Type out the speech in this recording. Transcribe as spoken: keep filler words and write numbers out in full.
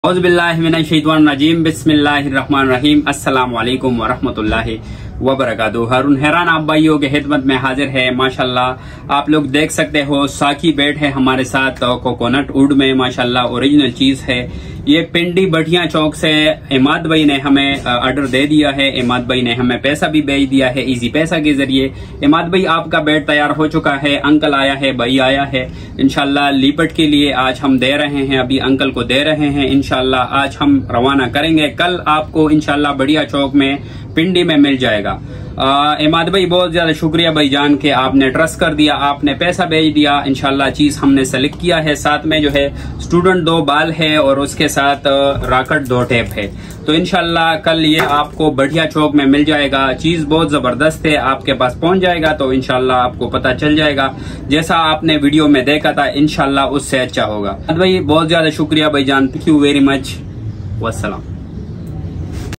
औज़ुबिल्लाहिमिनश्शैतानिर्रजीम बिस्मिल्लाहिर्रहमानिर्रहीम अस्सलामु अलैकुम वरहमतुल्लाहि वबरकातुहू। हारून हैरान आप भाइयों के खिदमत में हाजिर है। माशाल्लाह आप लोग देख सकते हो साकी बेड है हमारे साथ कोकोनट वुड में, माशाल्लाह ओरिजिनल चीज है। ये पिंडी बढ़िया चौक से इमाद भाई ने हमें ऑर्डर दे दिया है। इमाद भाई ने हमें पैसा भी भेज दिया है इजी पैसा के जरिए। इमाद भाई आपका बेड तैयार हो चुका है, अंकल आया है, भाई आया है। इंशाल्लाह लीपट के लिए आज हम दे रहे हैं, अभी अंकल को दे रहे हैं। इंशाल्लाह आज हम रवाना करेंगे, कल आपको इंशाल्लाह बढ़िया चौक में पिंडी में मिल जाएगा। इमाद भाई बहुत ज्यादा शुक्रिया भाई जान के आपने ट्रस्ट कर दिया, आपने पैसा भेज दिया। इंशाल्लाह चीज हमने सेलेक्ट किया है। साथ में जो है स्टूडेंट दो बाल है और उसके साथ राकेट दो टेप है। तो इंशाल्लाह कल ये आपको बढ़िया चौक में मिल जाएगा। चीज बहुत जबरदस्त है, आपके पास पहुंच जाएगा तो इंशाल्लाह आपको पता चल जाएगा। जैसा आपने वीडियो में देखा था इंशाल्लाह उससे अच्छा होगा। भाई बहुत ज्यादा शुक्रिया भाई जान, थैंक यू वेरी मच। वस्सलाम।